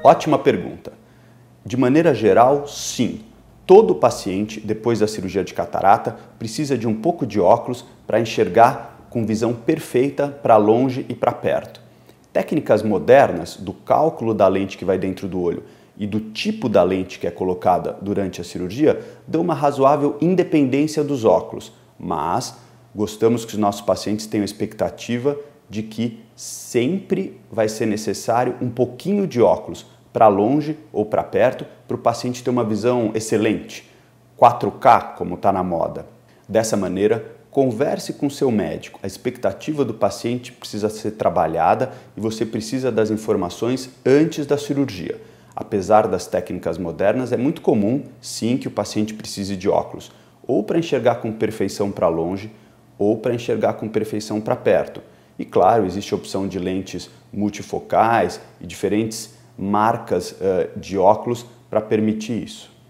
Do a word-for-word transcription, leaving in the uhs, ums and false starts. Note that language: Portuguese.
Ótima pergunta. De maneira geral, sim. Todo paciente, depois da cirurgia de catarata, precisa de um pouco de óculos para enxergar com visão perfeita para longe e para perto. Técnicas modernas do cálculo da lente que vai dentro do olho e do tipo da lente que é colocada durante a cirurgia dão uma razoável independência dos óculos, mas gostamos que os nossos pacientes tenham a expectativa de que sempre vai ser necessário um pouquinho de óculos para longe ou para perto para o paciente ter uma visão excelente, quatro K como está na moda. Dessa maneira, converse com seu médico. A expectativa do paciente precisa ser trabalhada e você precisa das informações antes da cirurgia. Apesar das técnicas modernas, é muito comum, sim, que o paciente precise de óculos, ou para enxergar com perfeição para longe, ou para enxergar com perfeição para perto. E claro, existe a opção de lentes multifocais e diferentes marcas uh, de óculos para permitir isso.